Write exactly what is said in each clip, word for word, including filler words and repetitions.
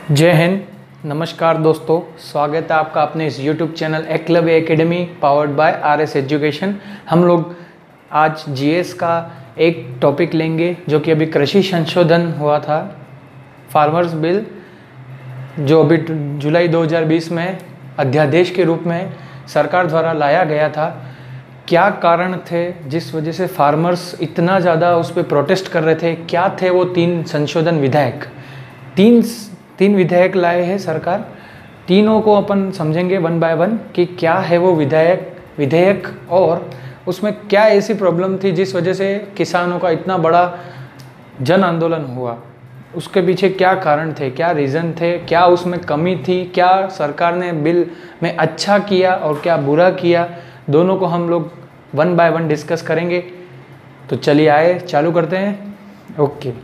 जय हिंद। नमस्कार दोस्तों, स्वागत है आपका अपने इस YouTube channel Eklavya academy powered by R S education. हम लोग आज जीएस का एक टॉपिक लेंगे जो कि अभी कृषि संशोधन हुआ था, फार्मर्स बिल, जो अभी जुलाई दो हज़ार बीस में अध्यादेश के रूप में सरकार द्वारा लाया गया था। क्या कारण थे जिस वजह से फार्मर्स इतना ज़्यादा उस पर प्रोटेस्ट कर रहे थे? क्या थे वो तीन संशोधन विधेयक? तीन तीन विधेयक लाए हैं सरकार। तीनों को अपन समझेंगे वन बाय वन कि क्या है वो विधेयक विधेयक और उसमें क्या ऐसी प्रॉब्लम थी जिस वजह से किसानों का इतना बड़ा जन आंदोलन हुआ। उसके पीछे क्या कारण थे, क्या रीज़न थे, क्या उसमें कमी थी, क्या सरकार ने बिल में अच्छा किया और क्या बुरा किया, दोनों को हम लोग वन बाय वन डिस्कस करेंगे। तो चलिए आए चालू करते हैं। ओके,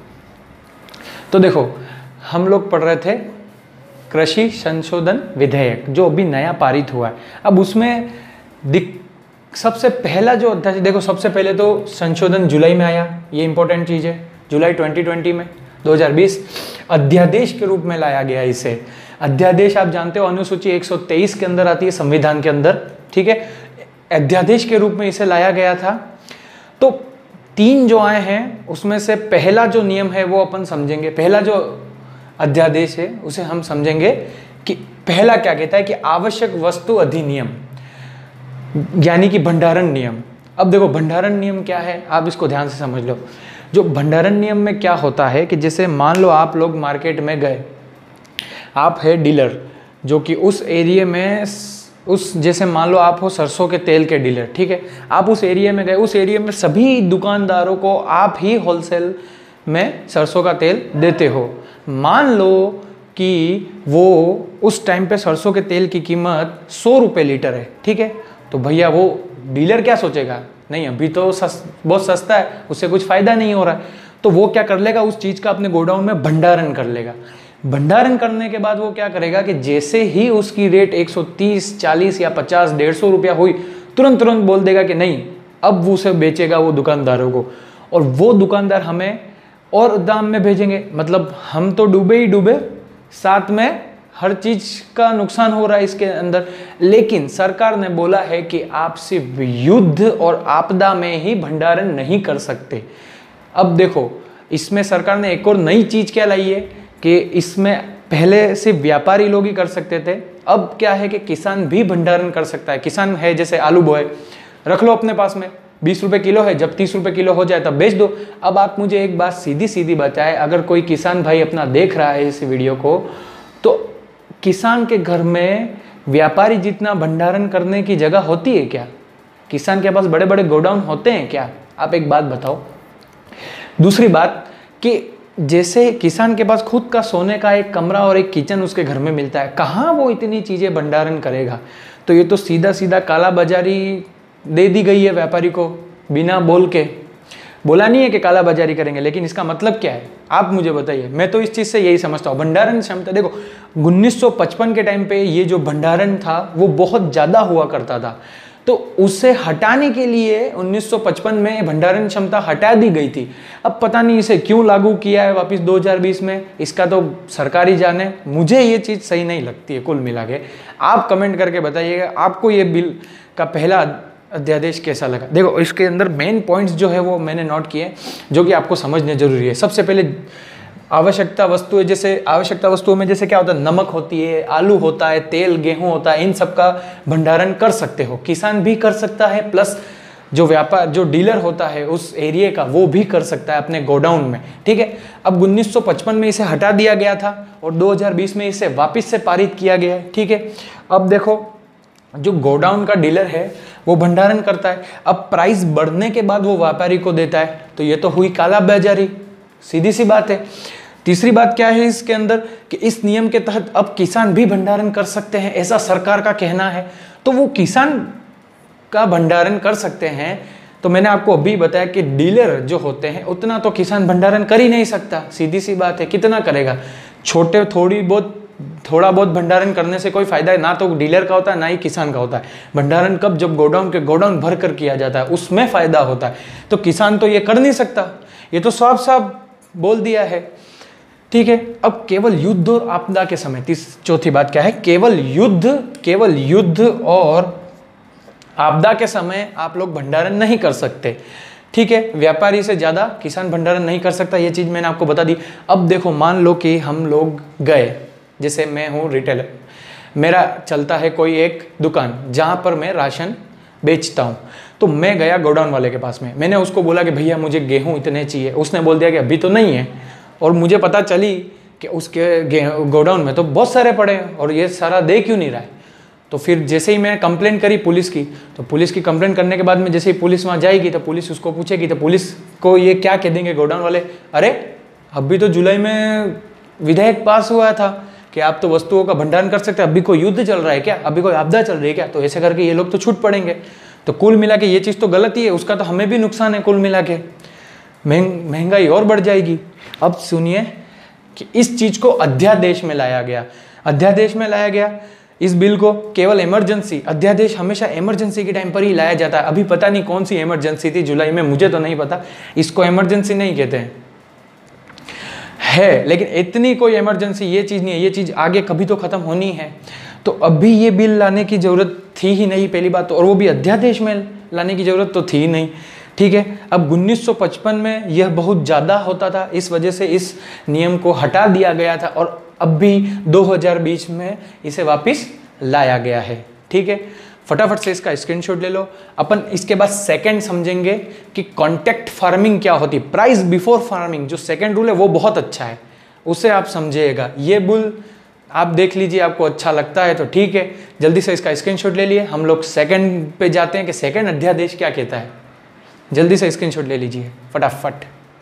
तो देखो, हम लोग पढ़ रहे थे कृषि संशोधन विधेयक जो अभी नया पारित हुआ है। अब उसमें दिक सबसे पहला जो अध्यादेश, देखो सबसे पहले तो संशोधन जुलाई में आया, ये इंपॉर्टेंट चीज़ है। जुलाई दो हज़ार बीस में दो हज़ार बीस अध्यादेश के रूप में लाया गया इसे। अध्यादेश आप जानते हो अनुसूची एक सौ तेईस के अंदर आती है संविधान के अंदर, ठीक है। अध्यादेश के रूप में इसे लाया गया था। तो तीन जो आए हैं उसमें से पहला जो नियम है वो अपन समझेंगे। पहला जो अध्यादेश है उसे हम समझेंगे कि पहला क्या कहता है कि आवश्यक वस्तु अधिनियम, यानी कि भंडारण नियम। अब देखो भंडारण नियम क्या है, आप इसको ध्यान से समझ लो। जो भंडारण नियम में क्या होता है कि जैसे मान लो आप लोग मार्केट में गए, आप है डीलर जो कि उस एरिया में उस जैसे मान लो आप हो सरसों के तेल के डीलर, ठीक है। आप उस एरिया में गए, उस एरिया में सभी दुकानदारों को आप ही होलसेल में सरसों का तेल देते हो। मान लो कि वो उस टाइम पे सरसों के तेल की कीमत सौ रुपये लीटर है, ठीक है। तो भैया वो डीलर क्या सोचेगा, नहीं अभी तो सस, बहुत सस्ता है, उससे कुछ फ़ायदा नहीं हो रहा है। तो वो क्या कर लेगा, उस चीज़ का अपने गोडाउन में भंडारण कर लेगा। भंडारण करने के बाद वो क्या करेगा कि जैसे ही उसकी रेट एक सौ तीस, चालीस या पचास, डेढ़ सौ रुपया हुई, तुरंत तुरंत बोल देगा कि नहीं, अब वो उसे बेचेगा वो दुकानदारों को, और वो दुकानदार हमें और दाम में भेजेंगे। मतलब हम तो डूबे ही डूबे, साथ में हर चीज़ का नुकसान हो रहा है इसके अंदर। लेकिन सरकार ने बोला है कि आप सिर्फ युद्ध और आपदा में ही भंडारण नहीं कर सकते। अब देखो इसमें सरकार ने एक और नई चीज़ क्या लाई है कि इसमें पहले सिर्फ व्यापारी लोग ही कर सकते थे, अब क्या है कि किसान भी भंडारण कर सकता है। किसान है जैसे आलू बोए, रख लो अपने पास में, बीस रुपए किलो है, जब तीस रुपए किलो हो जाए तब बेच दो। अब आप मुझे एक बात सीधी सीधी बताएं, अगर कोई किसान भाई अपना देख रहा है इस वीडियो को, तो किसान के घर में व्यापारी जितना भंडारण करने की जगह होती है क्या? किसान के पास बड़े बड़े गोडाउन होते हैं क्या? आप एक बात बताओ। दूसरी बात कि जैसे किसान के पास खुद का सोने का एक कमरा और एक किचन उसके घर में मिलता है, कहाँ वो इतनी चीज़ें भंडारण करेगा? तो ये तो सीधा सीधा काला बाजारी दे दी गई है व्यापारी को, बिना बोल के। बोला नहीं है कि काला बाजारी करेंगे, लेकिन इसका मतलब क्या है आप मुझे बताइए। मैं तो इस चीज़ से यही समझता हूँ। भंडारण क्षमता देखो, उन्नीस सौ पचपन के टाइम पे ये जो भंडारण था वो बहुत ज़्यादा हुआ करता था, तो उसे हटाने के लिए उन्नीस सौ पचपन में भंडारण क्षमता हटा दी गई थी। अब पता नहीं इसे क्यों लागू किया है वापस दो हज़ार बीस में, इसका तो सरकार ही जाने। मुझे ये चीज़ सही नहीं लगती है कुल मिला के। आप कमेंट करके बताइएगा आपको ये बिल का पहला अध्यादेश कैसा लगा। देखो इसके अंदर मेन पॉइंट्स जो है वो मैंने नोट किए जो कि आपको समझने जरूरी है। सबसे पहले आवश्यकता वस्तुएं, जैसे आवश्यकता वस्तुओं में जैसे क्या होता है, नमक होती है, आलू होता है, तेल गेहूं होता है, इन सब का भंडारण कर सकते हो। किसान भी कर सकता है, प्लस जो व्यापार जो डीलर होता है उस एरिया का वो भी कर सकता है अपने गोडाउन में, ठीक है। अब उन्नीस सौ पचपन में इसे हटा दिया गया था और दो हज़ार बीस में इसे वापस से पारित किया गया है, ठीक है। अब देखो जो गोडाउन का डीलर है वो भंडारण करता है, अब प्राइस बढ़ने के बाद वो व्यापारी को देता है, तो ये तो हुई काला बाजारी, सीधी सी बात है। तीसरी बात क्या है इसके अंदर कि इस नियम के तहत अब किसान भी भंडारण कर सकते हैं, ऐसा सरकार का कहना है। तो वो किसान का भंडारण कर सकते हैं, तो मैंने आपको अभी बताया कि डीलर जो होते हैं उतना तो किसान भंडारण कर ही नहीं सकता, सीधी सी बात है। कितना करेगा? छोटे थोड़ी बहुत थोड़ा बहुत भंडारण करने से कोई फायदा है ना, तो डीलर का होता है ना ही किसान का होता है। भंडारण कब? जब गोडाउन के गोडाउन भर कर किया जाता है, उसमें फायदा होता है। तो किसान तो ये कर नहीं सकता, ये तो साफ साफ बोल दिया है। ठीक है। अब केवल युद्ध और आपदा के समय, तीस चौथी बात क्या है, केवल युद्ध केवल युद्ध और आपदा के समय आप लोग भंडारण नहीं कर सकते, ठीक है। व्यापारी से ज़्यादा किसान भंडारण नहीं कर सकता, ये चीज़ मैंने आपको बता दी। अब देखो, मान लो कि हम लोग गए, जैसे मैं हूँ रिटेलर, मेरा चलता है कोई एक दुकान जहाँ पर मैं राशन बेचता हूँ, तो मैं गया गोडाउन वाले के पास में, मैंने उसको बोला कि भैया मुझे गेहूँ इतने चाहिए, उसने बोल दिया कि अभी तो नहीं है, और मुझे पता चली कि उसके गोडाउन में तो बहुत सारे पड़े हैं और ये सारा दे क्यों नहीं रहा है। तो फिर जैसे ही मैं कंप्लेंट करी पुलिस की, तो पुलिस की कंप्लेंट करने के बाद में जैसे ही पुलिस वहाँ जाएगी तो पुलिस उसको पूछेगी, तो पुलिस को ये क्या कह देंगे गोडाउन वाले, अरे अभी तो जुलाई में विधेयक पास हुआ था कि आप तो वस्तुओं का भंडारण कर सकते हैं, अभी कोई युद्ध चल रहा है क्या, अभी कोई आपदा चल रही है क्या, तो ऐसे करके ये लोग तो छूट पड़ेंगे। तो कुल मिला के ये चीज़ तो गलत ही है, उसका तो हमें भी नुकसान है, कुल मिला के महंग महंगाई और बढ़ जाएगी। अब सुनिए कि इस चीज़ को अध्यादेश में लाया गया, अध्यादेश में लाया गया इस बिल को केवल इमरजेंसी, अध्यादेश हमेशा इमरजेंसी के टाइम पर ही लाया जाता है। अभी पता नहीं कौन सी इमरजेंसी थी जुलाई में, मुझे तो नहीं पता, इसको इमरजेंसी नहीं कहते हैं, है लेकिन इतनी कोई इमरजेंसी ये चीज़ नहीं है, ये चीज़ आगे कभी तो ख़त्म होनी है। तो अभी ये बिल लाने की ज़रूरत थी ही नहीं पहली बात तो, और वो भी अध्यादेश में लाने की ज़रूरत तो थी ही नहीं, ठीक है। अब उन्नीस सौ पचपन में यह बहुत ज़्यादा होता था, इस वजह से इस नियम को हटा दिया गया था, और अब भी दो हज़ार बीस में इसे वापस लाया गया है, ठीक है। फटाफट से इसका स्क्रीनशॉट ले लो। अपन इसके बाद सेकंड समझेंगे कि कॉन्टेक्ट फार्मिंग क्या होती है, प्राइस बिफोर फार्मिंग, जो सेकंड रूल है वो बहुत अच्छा है, उसे आप समझिएगा। ये बुल आप देख लीजिए, आपको अच्छा लगता है तो ठीक है, जल्दी से इसका स्क्रीनशॉट ले लिए। हम लोग सेकंड पे जाते हैं कि सेकंड अध्यादेश क्या कहता है, जल्दी से स्क्रीनशॉट ले लीजिए फटाफट।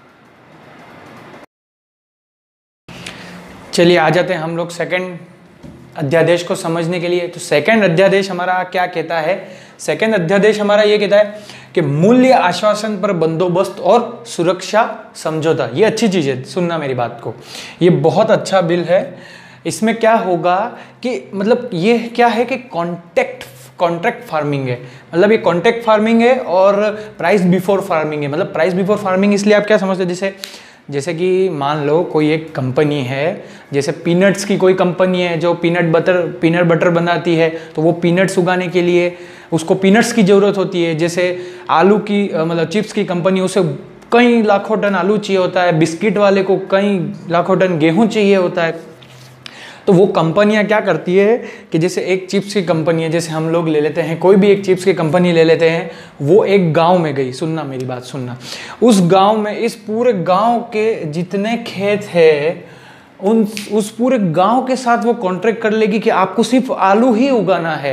चलिए आ जाते हैं हम लोग सेकंड अध्यादेश को समझने के लिए। तो सेकंड अध्यादेश हमारा क्या कहता है, सेकंड अध्यादेश हमारा ये कहता है कि मूल्य आश्वासन पर बंदोबस्त और सुरक्षा समझौता। ये अच्छी चीज़ है, सुनना मेरी बात को, ये बहुत अच्छा बिल है। इसमें क्या होगा कि मतलब ये क्या है कि कॉन्टेक्ट कॉन्ट्रैक्ट फार्मिंग है, मतलब ये कॉन्ट्रैक्ट फार्मिंग है और प्राइस बिफोर फार्मिंग है। मतलब प्राइस बिफोर फार्मिंग इसलिए आप क्या समझते हैं, जैसे जैसे कि मान लो कोई एक कंपनी है, जैसे पीनट्स की कोई कंपनी है जो पीनट बटर पीनट बटर बनाती है, तो वो पीनट्स उगाने के लिए उसको पीनट्स की ज़रूरत होती है। जैसे आलू की मतलब चिप्स की कंपनी, उसे कई लाखों टन आलू चाहिए होता है, बिस्किट वाले को कई लाखों टन गेहूँ चाहिए होता है। तो वो कंपनियां क्या करती है कि जैसे एक चिप्स की कंपनी है, जैसे हम लोग ले लेते हैं कोई भी एक चिप्स की कंपनी ले लेते हैं, वो एक गांव में गई, सुनना मेरी बात सुनना, उस गांव में इस पूरे गांव के जितने खेत है उन उस पूरे गांव के साथ वो कॉन्ट्रैक्ट कर लेगी कि आपको सिर्फ आलू ही उगाना है।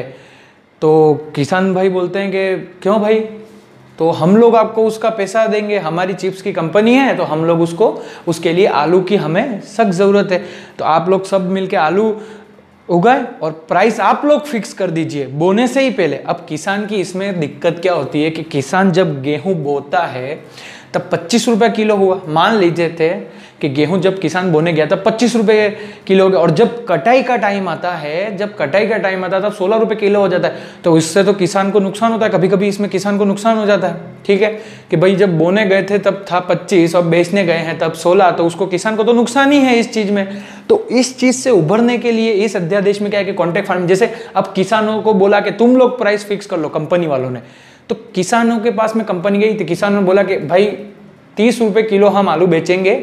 तो किसान भाई बोलते हैं कि क्यों भाई, तो हम लोग आपको उसका पैसा देंगे, हमारी चिप्स की कंपनी है तो हम लोग उसको उसके लिए आलू की हमें सख्त ज़रूरत है, तो आप लोग सब मिलके आलू उगाए और प्राइस आप लोग फिक्स कर दीजिए बोने से ही पहले। अब किसान की इसमें दिक्कत क्या होती है कि किसान जब गेहूं बोता है तब पच्चीस रुपये किलो हुआ, मान लीजिए थे कि गेहूं जब किसान बोने गया तब पच्चीस रुपये किलो हो गया, और जब कटाई का टाइम आता है जब कटाई का टाइम आता है तब सोलह रुपये किलो हो जाता है। तो इससे तो किसान को नुकसान होता है, कभी कभी इसमें किसान को नुकसान हो जाता है, ठीक है, कि भाई जब बोने गए थे तब था पच्चीस और बेचने गए हैं तब सोलह, तो उसको किसान को तो नुकसान ही है इस चीज़ में। तो इस चीज़ से उभरने के लिए इस अध्यादेश में क्या है कि कॉन्ट्रैक्ट फार्मिंग, जैसे अब किसानों को बोला कि तुम लोग प्राइस फिक्स कर लो कंपनी वालों ने, तो किसानों के पास में कंपनी गई तो किसानों ने बोला कि भाई तीस रुपये किलो हम आलू बेचेंगे,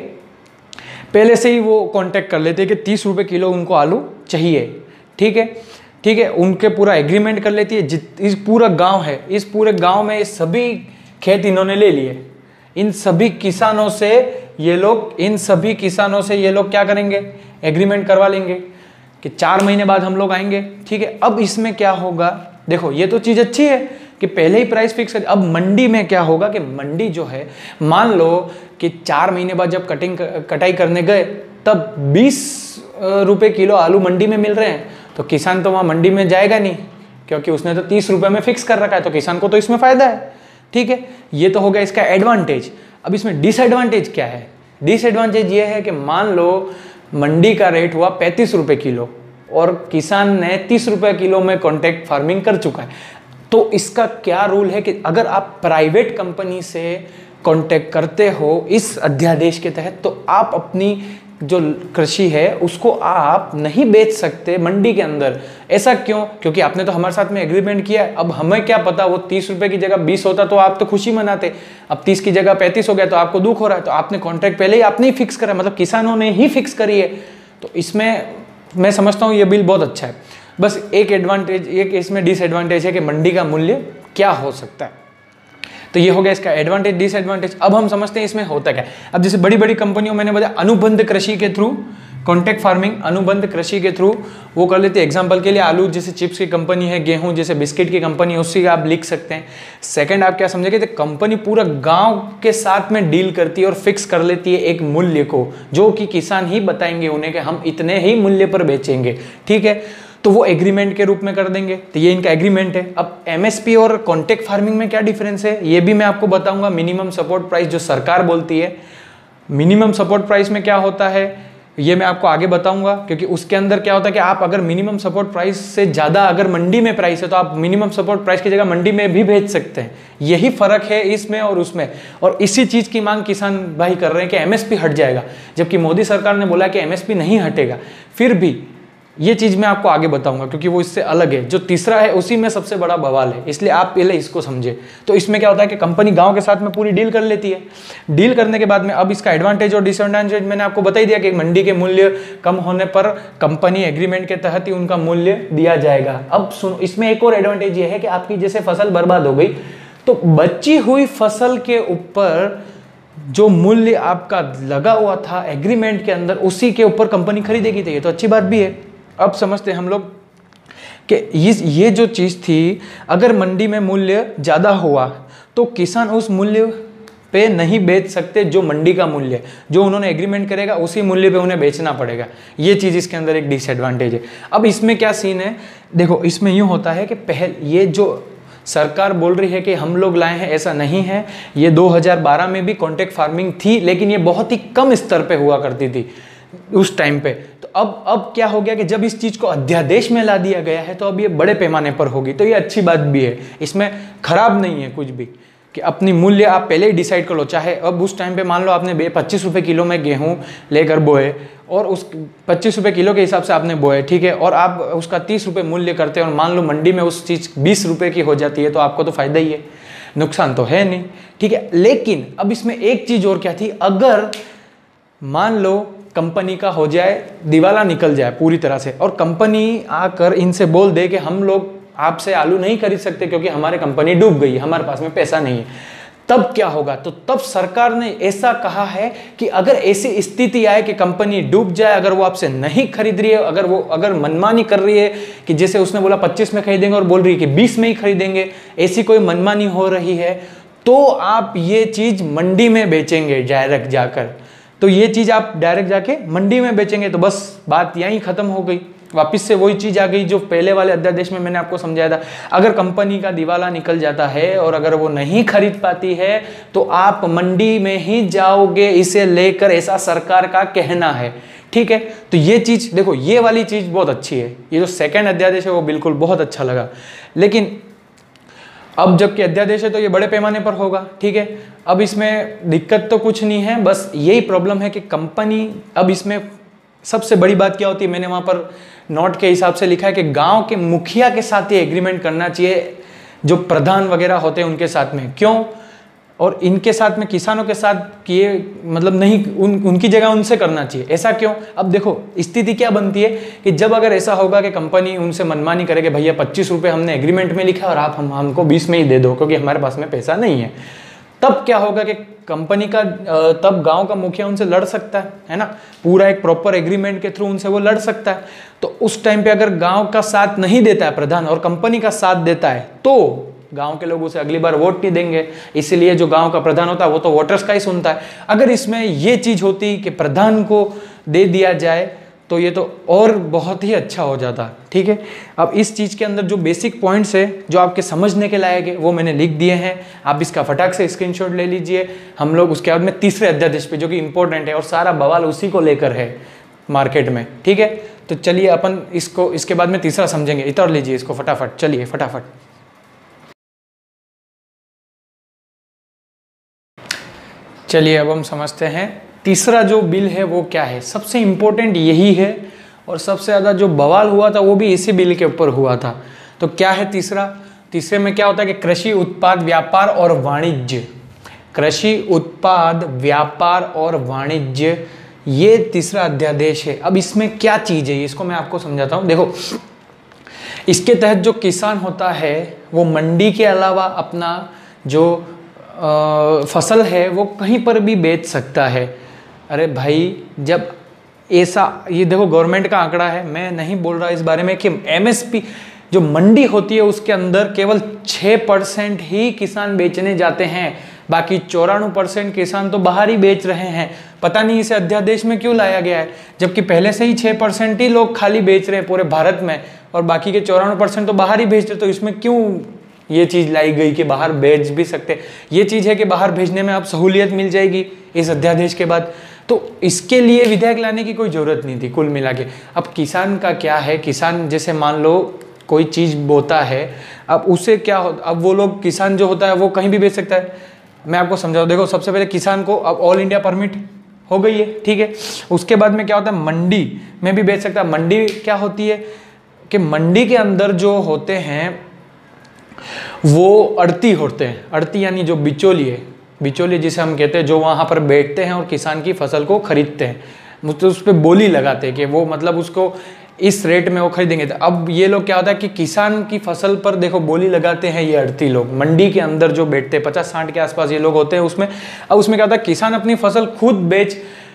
पहले से ही वो कांटेक्ट कर लेते हैं कि तीस रुपये किलो उनको आलू चाहिए, ठीक है ठीक है उनके पूरा एग्रीमेंट कर लेती है। जित इस पूरा गांव है, इस पूरे गांव में ये सभी खेत इन्होंने ले लिए, इन सभी किसानों से ये लोग इन सभी किसानों से ये लोग क्या करेंगे, एग्रीमेंट करवा लेंगे कि चार महीने बाद हम लोग आएंगे, ठीक है। अब इसमें क्या होगा, देखो ये तो चीज़ अच्छी है कि पहले ही प्राइस फिक्स कर। अब मंडी में क्या होगा कि मंडी जो है, मान लो कि चार महीने बाद जब कटिंग कटाई करने गए तब बीस रुपए किलो आलू मंडी में मिल रहे हैं, तो किसान तो वहाँ मंडी में जाएगा नहीं क्योंकि उसने तो तीस रुपये में फिक्स कर रखा है, तो किसान को तो इसमें फ़ायदा है, ठीक है। ये तो हो गया इसका एडवांटेज। अब इसमें डिसएडवांटेज क्या है, डिसएडवांटेज ये है कि मान लो मंडी का रेट हुआ पैंतीस रुपये किलो और किसान ने तीस रुपये किलो में कॉन्ट्रैक्ट फार्मिंग कर चुका है, तो इसका क्या रूल है कि अगर आप प्राइवेट कंपनी से कॉन्टैक्ट करते हो इस अध्यादेश के तहत, तो आप अपनी जो कृषि है उसको आप नहीं बेच सकते मंडी के अंदर। ऐसा क्यों? क्योंकि आपने तो हमारे साथ में एग्रीमेंट किया है। अब हमें क्या पता वो तीस रुपए की जगह बीस होता तो आप तो खुशी मनाते, अब तीस की जगह पैंतीस हो गया तो आपको दुख हो रहा है। तो आपने कॉन्ट्रैक्ट पहले ही आपने ही फिक्स करा, मतलब किसानों ने ही फिक्स करी है। तो इसमें मैं समझता हूँ ये बिल बहुत अच्छा है। बस एक एडवांटेज, एक इसमें डिसएडवांटेज है कि मंडी का मूल्य क्या हो सकता है। तो ये हो गया इसका एडवांटेज डिसएडवांटेज। अब हम समझते हैं इसमें होता क्या है। अब जैसे बड़ी बड़ी कंपनियों, मैंने बताया अनुबंध कृषि के थ्रू, कॉन्ट्रैक्ट फार्मिंग अनुबंध कृषि के थ्रू वो कर लेते हैं। एग्जांपल के लिए आलू जैसे चिप्स की कंपनी है, गेहूं जैसे बिस्किट की कंपनी है, उससे आप लिख सकते हैं। सेकंड आप क्या समझेंगे, तो कंपनी पूरा गांव के साथ में डील करती है और फिक्स कर लेती है एक मूल्य को, जो कि किसान ही बताएंगे उन्हें कि हम इतने ही मूल्य पर बेचेंगे, ठीक है। तो वो एग्रीमेंट के रूप में कर देंगे। तो ये इनका एग्रीमेंट है। अब एमएसपी और कॉन्ट्रैक्ट फार्मिंग में क्या डिफरेंस है ये भी मैं आपको बताऊंगा। मिनिमम सपोर्ट प्राइस जो सरकार बोलती है, मिनिमम सपोर्ट प्राइस में क्या होता है ये मैं आपको आगे बताऊंगा, क्योंकि उसके अंदर क्या होता है कि आप अगर मिनिमम सपोर्ट प्राइस से ज़्यादा अगर मंडी में प्राइस है तो आप मिनिमम सपोर्ट प्राइस की जगह मंडी में भी भेज सकते हैं। यही फर्क है इसमें और उसमें। और इसी चीज़ की मांग किसान भाई कर रहे हैं कि एमएसपी हट जाएगा, जबकि मोदी सरकार ने बोला कि एमएसपी नहीं हटेगा। फिर भी ये चीज़ मैं आपको आगे बताऊंगा, क्योंकि वो इससे अलग है। जो तीसरा है उसी में सबसे बड़ा बवाल है, इसलिए आप पहले इसको समझे। तो इसमें क्या होता है कि कंपनी गांव के साथ में पूरी डील कर लेती है। डील करने के बाद में अब इसका एडवांटेज और डिसएडवांटेज मैंने आपको बता ही दिया कि मंडी के मूल्य कम होने पर कंपनी एग्रीमेंट के तहत ही उनका मूल्य दिया जाएगा। अब सुनो, इसमें एक और एडवांटेज ये है कि आपकी जैसे फसल बर्बाद हो गई तो बची हुई फसल के ऊपर जो मूल्य आपका लगा हुआ था एग्रीमेंट के अंदर, उसी के ऊपर कंपनी खरीदेगी। तो ये तो अच्छी बात भी है। अब समझते हैं हम लोग कि ये जो चीज़ थी, अगर मंडी में मूल्य ज़्यादा हुआ तो किसान उस मूल्य पे नहीं बेच सकते। जो मंडी का मूल्य जो उन्होंने एग्रीमेंट करेगा उसी मूल्य पे उन्हें बेचना पड़ेगा। ये चीज़ इसके अंदर एक डिसएडवांटेज है। अब इसमें क्या सीन है, देखो इसमें यूँ होता है कि पहले ये जो सरकार बोल रही है कि हम लोग लाए हैं, ऐसा नहीं है। ये दो हज़ार बारह में भी कॉन्ट्रैक्ट फार्मिंग थी, लेकिन ये बहुत ही कम स्तर पे हुआ करती थी उस टाइम पे। तो अब अब क्या हो गया कि जब इस चीज़ को अध्यादेश में ला दिया गया है तो अब ये बड़े पैमाने पर होगी। तो ये अच्छी बात भी है, इसमें खराब नहीं है कुछ भी, कि अपनी मूल्य आप पहले ही डिसाइड कर लो। चाहे अब उस टाइम पे मान लो आपने पच्चीस रुपये किलो में गेहूँ लेकर बोए और उस पच्चीस रुपये किलो के हिसाब से आपने बोए, ठीक है, और आप उसका तीस रुपये मूल्य करते हैं और मान लो मंडी में उस चीज़ बीस रुपये की हो जाती है, तो आपको तो फायदा ही है, नुकसान तो है नहीं, ठीक है। लेकिन अब इसमें एक चीज़ और क्या थी, अगर मान लो कंपनी का हो जाए, दिवाला निकल जाए पूरी तरह से, और कंपनी आकर इनसे बोल दे कि हम लोग आपसे आलू नहीं खरीद सकते क्योंकि हमारे कंपनी डूब गई, हमारे पास में पैसा नहीं है, तब क्या होगा। तो तब सरकार ने ऐसा कहा है कि अगर ऐसी स्थिति आए कि कंपनी डूब जाए, अगर वो आपसे नहीं खरीद रही है, अगर वो अगर मनमानी कर रही है कि जैसे उसने बोला पच्चीस में खरीदेंगे और बोल रही है कि बीस में ही खरीदेंगे, ऐसी कोई मनमानी हो रही है, तो आप ये चीज़ मंडी में बेचेंगे डायरेक्ट जाकर। तो ये चीज़ आप डायरेक्ट जाके मंडी में बेचेंगे, तो बस बात यहीं ख़त्म हो गई। वापस से वही चीज़ आ गई जो पहले वाले अध्यादेश में मैंने आपको समझाया था। अगर कंपनी का दिवाला निकल जाता है और अगर वो नहीं खरीद पाती है तो आप मंडी में ही जाओगे इसे लेकर, ऐसा सरकार का कहना है, ठीक है। तो ये चीज़ देखो, ये वाली चीज़ बहुत अच्छी है। ये जो सेकेंड अध्यादेश है वो बिल्कुल बहुत अच्छा लगा। लेकिन अब जबकि अध्यादेश है तो ये बड़े पैमाने पर होगा, ठीक है। अब इसमें दिक्कत तो कुछ नहीं है, बस यही प्रॉब्लम है कि कंपनी, अब इसमें सबसे बड़ी बात क्या होती है, मैंने वहाँ पर नोट के हिसाब से लिखा है कि गांव के मुखिया के साथ ये एग्रीमेंट करना चाहिए, जो प्रधान वगैरह होते हैं उनके साथ में। क्यों? और इनके साथ में किसानों के साथ किए मतलब नहीं, उन उनकी जगह उनसे करना चाहिए। ऐसा क्यों? अब देखो स्थिति क्या बनती है कि जब अगर ऐसा होगा कि कंपनी उनसे मनमानी करे कि भैया पच्चीस रुपये हमने एग्रीमेंट में लिखा और आप हम हमको बीस में ही दे दो क्योंकि हमारे पास में पैसा नहीं है, तब क्या होगा कि कंपनी का, तब गांव का मुखिया उनसे लड़ सकता है, है ना, पूरा एक प्रॉपर एग्रीमेंट के थ्रू उनसे वो लड़ सकता है। तो उस टाइम पे अगर गांव का साथ नहीं देता है प्रधान और कंपनी का साथ देता है तो गांव के लोग उसे अगली बार वोट नहीं देंगे। इसीलिए जो गांव का प्रधान होता है वो तो वोटर्स का ही सुनता है। अगर इसमें ये चीज़ होती कि प्रधान को दे दिया जाए तो ये तो और बहुत ही अच्छा हो जाता, ठीक है। अब इस चीज़ के अंदर जो बेसिक पॉइंट्स है जो आपके समझने के लायक है वो मैंने लिख दिए हैं, आप इसका फटाक से स्क्रीनशॉट ले लीजिए। हम लोग उसके बाद में तीसरे अध्यादेश पे जो कि इंपॉर्टेंट है और सारा बवाल उसी को लेकर है मार्केट में, ठीक है। तो चलिए अपन इसको, इसके बाद में तीसरा समझेंगे। इतर लीजिए इसको फटाफट, चलिए फटाफट। चलिए अब हम समझते हैं तीसरा जो बिल है वो क्या है, सबसे इम्पोर्टेंट यही है और सबसे ज़्यादा जो बवाल हुआ था वो भी इसी बिल के ऊपर हुआ था। तो क्या है तीसरा, तीसरे में क्या होता है कि कृषि उत्पाद व्यापार और वाणिज्य, कृषि उत्पाद व्यापार और वाणिज्य, ये तीसरा अध्यादेश है। अब इसमें क्या चीज़ है इसको मैं आपको समझाता हूँ। देखो, इसके तहत जो किसान होता है वो मंडी के अलावा अपना जो आ, फसल है वो कहीं पर भी बेच सकता है। अरे भाई, जब ऐसा, ये देखो गवर्नमेंट का आंकड़ा है, मैं नहीं बोल रहा इस बारे में कि एमएसपी जो मंडी होती है उसके अंदर केवल छः परसेंट ही किसान बेचने जाते हैं, बाकी चौरानवे परसेंट किसान तो बाहर ही बेच रहे हैं। पता नहीं इसे अध्यादेश में क्यों लाया गया है, जबकि पहले से ही छः परसेंट ही लोग खाली बेच रहे हैं पूरे भारत में और बाकी के चौरानवे परसेंट तो बाहर ही बेच रहे। तो इसमें क्यों ये चीज़ लाई गई कि बाहर बेच भी सकते। ये चीज़ है कि बाहर भेजने में अब सहूलियत मिल जाएगी इस अध्यादेश के बाद, तो इसके लिए विधेयक लाने की कोई ज़रूरत नहीं थी कुल मिला के। अब किसान का क्या है, किसान जैसे मान लो कोई चीज़ बोता है, अब उसे क्या हो, अब वो लोग किसान जो होता है वो कहीं भी बेच सकता है। मैं आपको समझाऊँ, देखो सबसे पहले किसान को अब ऑल इंडिया परमिट हो गई है, ठीक है। उसके बाद में क्या होता है, मंडी में भी बेच सकता है। मंडी क्या होती है कि मंडी के अंदर जो होते हैं वो अड़ती होते हैं, अड़ती यानी जो बिचौलिए, बिचौलिए जिसे हम कहते हैं, जो वहाँ पर बैठते हैं और किसान की फसल को खरीदते हैं, मतलब उस पर बोली लगाते हैं कि वो मतलब उसको इस रेट में वो खरीदेंगे। तो अब ये लोग क्या होता है कि किसान की फसल पर देखो बोली लगाते हैं ये अड़ती लोग, मंडी के अंदर जो बैठते हैं पचास साठ के आसपास ये लोग होते हैं उसमें। अब उसमें क्या होता है, किसान अपनी फसल खुद बेच,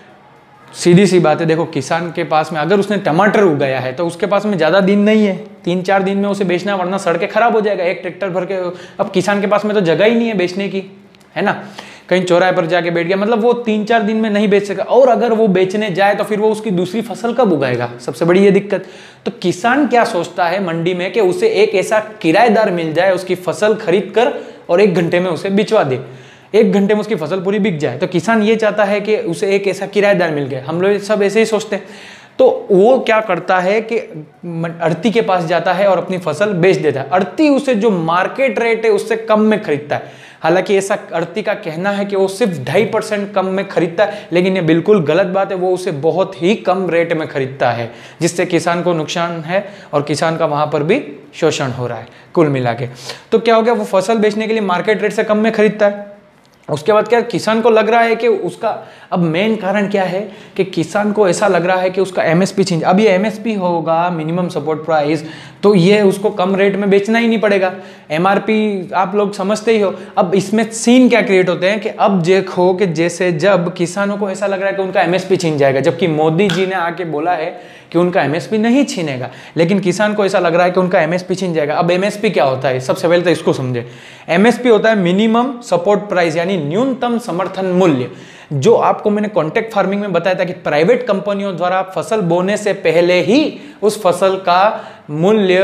सीधी सी बात है, देखो किसान के पास में अगर उसने टमाटर उगाया है तो उसके पास में ज़्यादा दिन नहीं है, तीन चार दिन में उसे बेचना, वरना सड़ के खराब हो जाएगा एक ट्रैक्टर भर के। अब किसान के पास में तो जगह ही नहीं है बेचने की, है ना, कहीं चौराहे पर जाके बैठ गया, मतलब वो तीन चार दिन में नहीं बेच सका। और अगर वो बेचने जाए तो फिर वो उसकी दूसरी फसल कब उगाएगा, सबसे बड़ी ये दिक्कत। तो किसान क्या सोचता है मंडी में कि उसे एक ऐसा किराएदार मिल जाए उसकी फसल खरीद कर और एक घंटे में उसे बिचवा दे, एक घंटे में उसकी फसल पूरी बिक जाए। तो किसान ये चाहता है कि उसे एक ऐसा किराएदार मिल गया, हम लोग सब ऐसे ही सोचते हैं। तो वो क्या करता है कि अड़ती के पास जाता है और अपनी फसल बेच देता है। अड़ती उसे जो मार्केट रेट है उससे कम में खरीदता है। हालांकि ऐसा अड़ती का कहना है कि वो सिर्फ ढाई परसेंट कम में खरीदता है, लेकिन ये बिल्कुल गलत बात है, वो उसे बहुत ही कम रेट में खरीदता है, जिससे किसान को नुकसान है और किसान का वहां पर भी शोषण हो रहा है कुल मिला के। तो क्या हो गया, वो फसल बेचने के लिए मार्केट रेट से कम में खरीदता है। उसके बाद क्या, किसान को लग रहा है कि उसका, अब मेन कारण क्या है कि किसान को ऐसा लग रहा है कि उसका एमएसपी चेंज, अब ये एमएसपी होगा मिनिमम सपोर्ट प्राइस, तो ये उसको कम रेट में बेचना ही नहीं पड़ेगा। एमआरपी आप लोग समझते ही हो। अब इसमें सीन क्या क्रिएट होते हैं कि अब देखो कि जैसे जब किसानों को ऐसा लग रहा है कि उनका एमएसपी छीन जाएगा, जबकि मोदी जी ने आके बोला है कि उनका एमएसपी नहीं छीनेगा, लेकिन किसान को ऐसा लग रहा है कि उनका एमएसपी छीन जाएगा। अब एमएसपी क्या होता है, सबसे पहले तो इसको समझे। एमएसपी होता है मिनिमम सपोर्ट प्राइस, यानी न्यूनतम समर्थन मूल्य, जो आपको मैंने कॉन्ट्रैक्ट फार्मिंग में बताया था कि प्राइवेट कंपनियों द्वारा फसल बोने से पहले ही उस फसल का मूल्य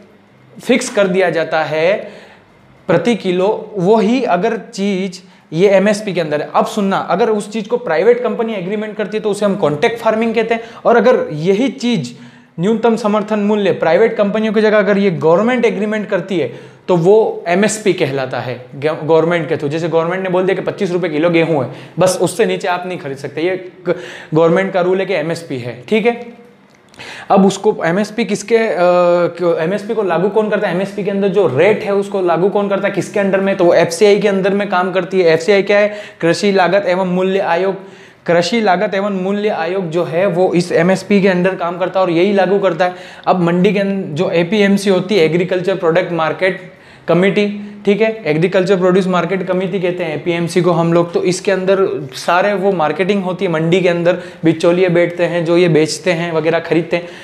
फिक्स कर दिया जाता है प्रति किलो। वो ही अगर चीज ये एमएसपी के अंदर है। अब सुनना, अगर उस चीज को प्राइवेट कंपनी एग्रीमेंट करती है तो उसे हम कॉन्ट्रैक्ट फार्मिंग कहते हैं, और अगर यही चीज न्यूनतम समर्थन मूल्य प्राइवेट कंपनियों की जगह अगर ये गवर्नमेंट एग्रीमेंट करती है तो वो एमएसपी कहलाता है गवर्नमेंट के थ्रू। जैसे गवर्नमेंट ने बोल दिया कि पच्चीस रुपए किलो गेहूं है, बस उससे नीचे आप नहीं खरीद सकते, ये गवर्नमेंट का रूल है कि एमएसपी है, ठीक है। अब उसको एमएसपी किसके एमएसपी को लागू कौन करता है, एमएसपी के अंदर जो रेट है उसको लागू कौन करता है, किसके अंडर में, तो वो एफसीआई के अंदर में काम करती है। एफसीआई क्या है, कृषि लागत एवं मूल्य आयोग। कृषि लागत एवं मूल्य आयोग जो है वो इस एमएसपी के अंडर काम करता है और यही लागू करता है। अब मंडी के अंदर जो एपीएमसी होती है, एग्रीकल्चर प्रोडक्ट मार्केट कमेटी, ठीक है, एग्रीकल्चर प्रोड्यूस मार्केट कमेटी कहते हैं एपीएमसी को हम लोग। तो इसके अंदर सारे वो मार्केटिंग होती है, मंडी के अंदर बिचौलिए बैठते हैं जो ये बेचते हैं वगैरह खरीदते हैं।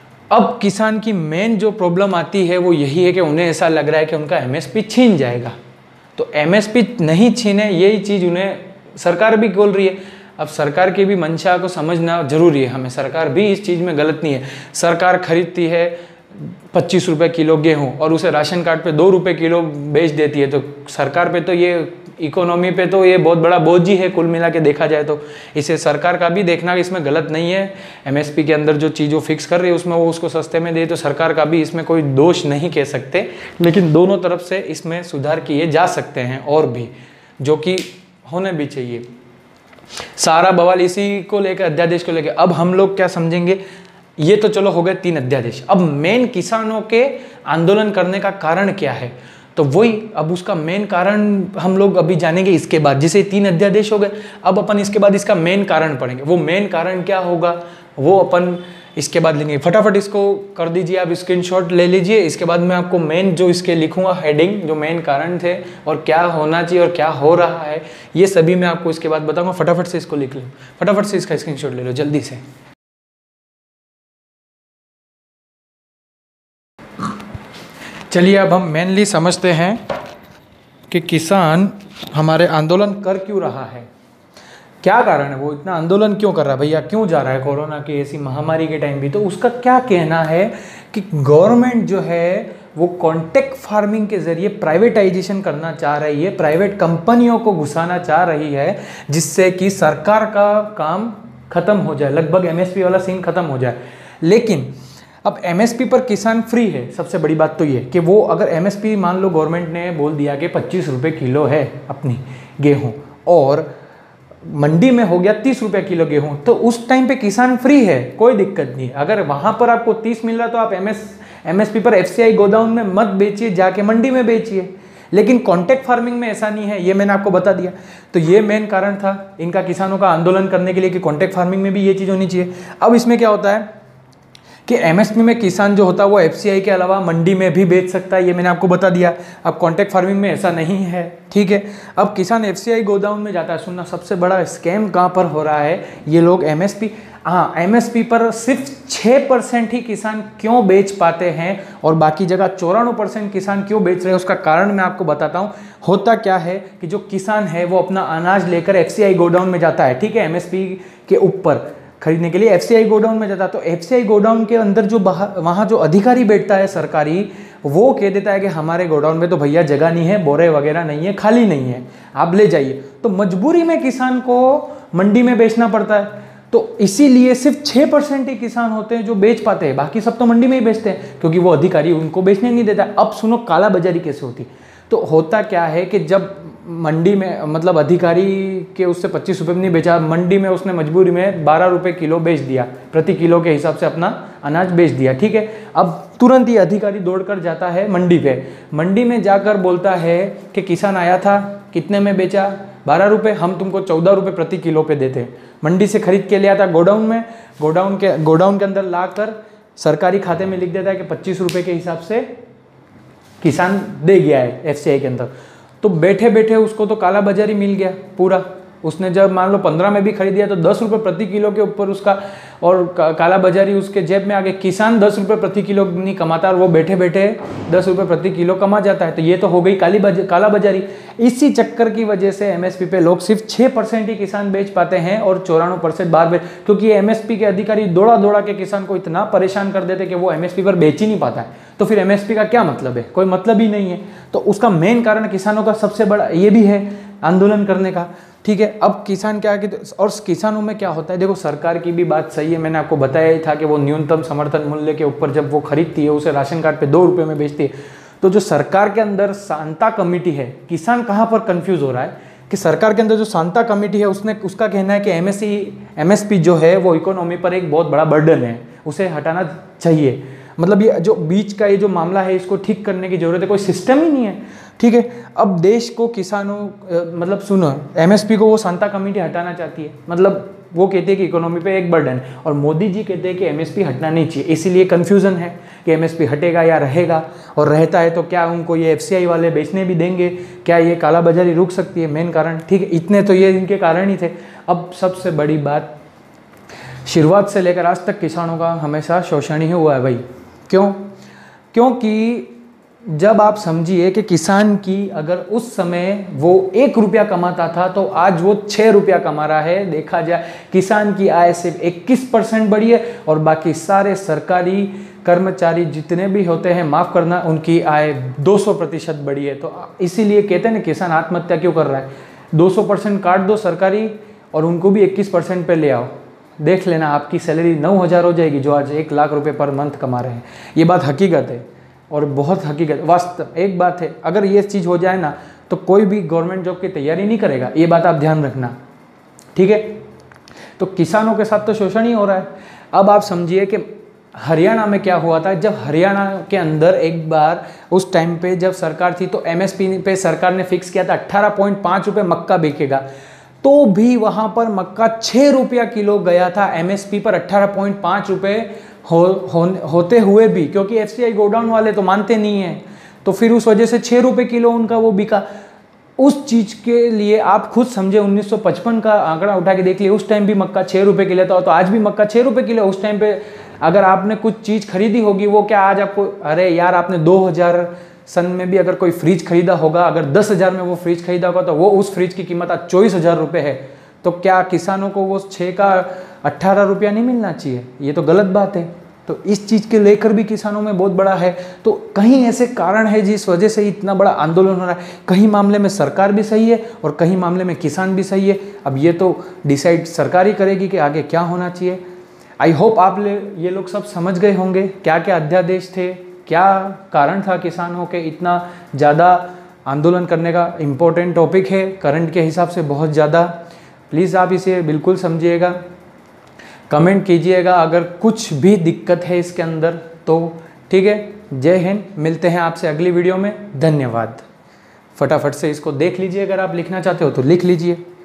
अब किसान की मेन जो प्रॉब्लम आती है वो यही है कि उन्हें ऐसा लग रहा है कि उनका एमएसपी छीन जाएगा। तो एमएसपी नहीं छीने, यही चीज़ उन्हें सरकार भी बोल रही है। अब सरकार की भी मंशा को समझना जरूरी है हमें, सरकार भी इस चीज़ में गलत नहीं है। सरकार खरीदती है पच्चीस रुपए किलो गेहूं और उसे राशन कार्ड पे दो रुपए किलो बेच देती है, तो सरकार पे तो ये इकोनॉमी पे तो ये बहुत बड़ा बोझ ही है कुल मिला के देखा जाए तो। इसे सरकार का भी देखना इसमें गलत नहीं है। एमएसपी के अंदर जो चीज़ वो फिक्स कर रही है उसमें वो उसको सस्ते में दे, तो सरकार का भी इसमें कोई दोष नहीं कह सकते, लेकिन दोनों तरफ से इसमें सुधार किए जा सकते हैं और भी, जो कि होने भी चाहिए। सारा बवाल इसी को लेकर, अध्यादेश को लेकर। अब हम लोग क्या समझेंगे, ये तो चलो हो गए तीन अध्यादेश। अब मेन किसानों के आंदोलन करने का कारण क्या है, तो वही अब उसका मेन कारण हम लोग अभी जानेंगे इसके बाद। जैसे तीन अध्यादेश हो गए, अब अपन इसके बाद इसका मेन कारण पढ़ेंगे। वो मेन कारण क्या होगा वो अपन इसके बाद लेंगे। फटाफट इसको कर दीजिए, आप स्क्रीनशॉट ले लीजिए। इसके बाद मैं आपको मेन जो इसके लिखूंगा हेडिंग, जो मेन कारण थे और क्या होना चाहिए और क्या हो रहा है, ये सभी मैं आपको इसके बाद बताऊंगा। फटाफट से इसको लिख लो, फटाफट से इसका स्क्रीनशॉट ले लो जल्दी से। चलिए अब हम मेनली समझते हैं कि किसान हमारे आंदोलन कर क्यों रहा है, क्या कारण है, वो इतना आंदोलन क्यों कर रहा है, भैया क्यों जा रहा है कोरोना की ऐसी महामारी के टाइम भी। तो उसका क्या कहना है कि गवर्नमेंट जो है वो कॉन्ट्रैक्ट फार्मिंग के जरिए प्राइवेटाइजेशन करना चाह रही है, प्राइवेट कंपनियों को घुसाना चाह रही है, जिससे कि सरकार का काम खत्म हो जाए, लगभग एमएसपी वाला सीन खत्म हो जाए। लेकिन अब एमएसपी पर किसान फ्री है। सबसे बड़ी बात तो ये कि वो अगर एमएसपी मान लो गवर्नमेंट ने बोल दिया कि पच्चीस रुपये किलो है अपनी गेहूँ और मंडी में हो गया तीस रुपये किलो गेहूँ, तो उस टाइम पे किसान फ्री है, कोई दिक्कत नहीं। अगर वहाँ पर आपको तीस मिल रहा तो आप एमएस एमएसपी पर एफसीआई गोदाउन में मत बेचिए, जाके मंडी में बेचिए। लेकिन कॉन्ट्रैक्ट फार्मिंग में ऐसा नहीं है, ये मैंने आपको बता दिया। तो ये मेन कारण था इनका किसानों का आंदोलन करने के लिए कि कॉन्ट्रैक्ट फार्मिंग में भी ये चीज़ होनी चाहिए। अब इसमें क्या होता है कि एमएसपी में किसान जो होता है वो एफसीआई के अलावा मंडी में भी बेच सकता है, ये मैंने आपको बता दिया। अब कॉन्ट्रैक्ट फार्मिंग में ऐसा नहीं है, ठीक है। अब किसान एफसीआई गोदाउन में जाता है, सुनना सबसे बड़ा स्कैम कहाँ पर हो रहा है, ये लोग एमएसपी हाँ एमएसपी पर सिर्फ छः परसेंट ही किसान क्यों बेच पाते हैं और बाकी जगह चौरानवे परसेंट किसान क्यों बेच रहे हैं, उसका कारण मैं आपको बताता हूँ। होता क्या है कि जो किसान है वो अपना अनाज लेकर एफसीआई गोडाउन में जाता है, ठीक है, एमएसपी के ऊपर खरीदने के लिए एफसीआई गोडाउन में जाता है। तो एफसीआई गोडाउन के अंदर जो वहाँ जो अधिकारी बैठता है सरकारी, वो कह देता है कि हमारे गोडाउन में तो भैया जगह नहीं है, बोरे वगैरह नहीं है, खाली नहीं है, आप ले जाइए। तो मजबूरी में किसान को मंडी में बेचना पड़ता है। तो इसीलिए सिर्फ छः परसेंट ही किसान होते हैं जो बेच पाते हैं, बाकी सब तो मंडी में ही बेचते हैं क्योंकि वो अधिकारी उनको बेचने नहीं देता। अब सुनो काला बाजारी कैसे होती। तो होता क्या है कि जब मंडी में मतलब अधिकारी के उससे पच्चीस रुपये में नहीं बेचा, मंडी में उसने मजबूरी में बारह रुपये किलो बेच दिया, प्रति किलो के हिसाब से अपना अनाज बेच दिया, ठीक है। अब तुरंत ही अधिकारी दौड़कर जाता है मंडी पे, मंडी में जाकर बोलता है कि किसान आया था, कितने में बेचा, बारह रुपये, हम तुमको चौदह रुपये प्रति किलो पे देते। मंडी से खरीद के ले आता गोडाउन में, गोडाउन के गोडाउन के अंदर ला कर सरकारी खाते में लिख देता है कि पच्चीस रुपये के हिसाब से किसान दे गया है एफसीआई के अंदर। तो बैठे बैठे उसको तो काला बाजारी मिल गया पूरा। उसने जब मान लो पंद्रह में भी खरीद दिया तो दस रुपये प्रति किलो के ऊपर उसका और का, काला बाजारी उसके जेब में आ गए। किसान दस रुपये प्रति किलो नहीं कमाता और वो बैठे बैठे दस रुपये प्रति किलो कमा जाता है। तो ये तो हो गई काली बाज काला बाजारी। इसी चक्कर की वजह से एमएसपी पे लोग सिर्फ छः परसेंट ही किसान बेच पाते हैं और चौरानवे परसेंट बाहर बेच, क्योंकि ये एमएसपी के अधिकारी दौड़ा दौड़ा के किसान को इतना परेशान कर देते कि वो एमएसपी पर बेच ही नहीं पाता है। तो फिर एमएसपी का क्या मतलब है, कोई मतलब ही नहीं है। तो उसका मेन कारण किसानों का सबसे बड़ा ये भी है आंदोलन करने का, ठीक है। अब किसान क्या है कि और किसानों में क्या होता है, देखो सरकार की भी बात सही है, मैंने आपको बताया ही था कि वो न्यूनतम समर्थन मूल्य के ऊपर जब वो खरीदती है उसे राशन कार्ड पे दो रुपये में बेचती है। तो जो सरकार के अंदर शांता कमेटी है, किसान कहाँ पर कंफ्यूज हो रहा है कि सरकार के अंदर जो शांता कमेटी है उसने उसका कहना है कि एमएससी एमएसपी जो है वो इकोनॉमी पर एक बहुत बड़ा बर्डन है, उसे हटाना चाहिए। मतलब ये जो बीच का ये जो मामला है इसको ठीक करने की जरूरत है, कोई सिस्टम ही नहीं है, ठीक है। अब देश को किसानों मतलब सुनो, एमएसपी को वो शांता कमेटी हटाना चाहती है, मतलब वो कहते हैं कि इकोनॉमी पे एक बर्डन, और मोदी जी कहते हैं कि एमएसपी हटना नहीं चाहिए। इसीलिए कंफ्यूजन है कि एमएसपी हटेगा या रहेगा, और रहता है तो क्या उनको ये एफसीआई वाले बेचने भी देंगे, क्या ये काला बाजारी रुक सकती है, मेन कारण, ठीक है। इतने तो ये इनके कारण ही थे। अब सबसे बड़ी बात, शुरुआत से लेकर आज तक किसानों का हमेशा शोषण ही हुआ है भाई। क्यों? क्योंकि जब आप समझिए कि किसान की अगर उस समय वो एक रुपया कमाता था तो आज वो छः रुपया कमा रहा है। देखा जाए किसान की आय सिर्फ इक्कीस परसेंट बढ़ी है और बाकी सारे सरकारी कर्मचारी जितने भी होते हैं, माफ़ करना, उनकी आय दो सौ प्रतिशत बढ़ी है। तो इसीलिए कहते हैं ना किसान आत्महत्या क्यों कर रहा है। दो सौ परसेंट काट दो सरकारी और उनको भी इक्कीस परसेंट पे ले आओ, देख लेना आपकी सैलरी नौ हज़ार हो जाएगी, जो आज एक लाख रुपए पर मंथ कमा रहे हैं। ये बात हकीकत है और बहुत हकीकत वास्तव। एक बात है, अगर ये चीज़ हो जाए ना तो कोई भी गवर्नमेंट जॉब की तैयारी नहीं करेगा, ये बात आप ध्यान रखना, ठीक है। तो किसानों के साथ तो शोषण ही हो रहा है। अब आप समझिए कि हरियाणा में क्या हुआ था। जब हरियाणा के अंदर एक बार उस टाइम पे जब सरकार थी तो एमएसपी पे सरकार ने फिक्स किया था अट्ठारह पॉइंट पाँच रुपये मक्का बिकेगा, तो भी वहाँ पर मक्का छः रुपया किलो गया था एमएसपी पर अट्ठारह पॉइंट पाँच रुपये हो, हो, होते हुए भी, क्योंकि एफसीआई गोडाउन वाले तो मानते नहीं हैं, तो फिर उस वजह से छः रुपये किलो उनका वो बिका। उस चीज़ के लिए आप खुद समझे, उन्नीस सौ पचपन का आंकड़ा उठा के देख लिए, उस टाइम भी मक्का छः रुपये किलो था, तो आज भी मक्का छः रुपये किलो। उस टाइम पे अगर आपने कुछ चीज़ खरीदी होगी, वो क्या आज आपको, अरे यार आपने दो हज़ार सन में भी अगर कोई फ्रिज खरीदा होगा, अगर दस हज़ार में वो फ्रिज खरीदा होगा, तो वो उस फ्रिज की कीमत आज चौबीस हज़ार रुपये है। तो क्या किसानों को वो छः का अट्ठारह रुपया नहीं मिलना चाहिए? ये तो गलत बात है। तो इस चीज़ के लेकर भी किसानों में बहुत बड़ा है। तो कहीं ऐसे कारण है जिस वजह से इतना बड़ा आंदोलन हो रहा है। कहीं मामले में सरकार भी सही है और कहीं मामले में किसान भी सही है। अब ये तो डिसाइड सरकार ही करेगी कि आगे क्या होना चाहिए। आई होप आप ले ये लोग सब समझ गए होंगे क्या क्या अध्यादेश थे, क्या कारण था किसानों के इतना ज़्यादा आंदोलन करने का। इम्पोर्टेंट टॉपिक है करंट के हिसाब से बहुत ज़्यादा। प्लीज़ आप इसे बिल्कुल समझिएगा, कमेंट कीजिएगा अगर कुछ भी दिक्कत है इसके अंदर तो। ठीक है, जय हिंद, मिलते हैं आपसे अगली वीडियो में। धन्यवाद। फटाफट से इसको देख लीजिए, अगर आप लिखना चाहते हो तो लिख लीजिए।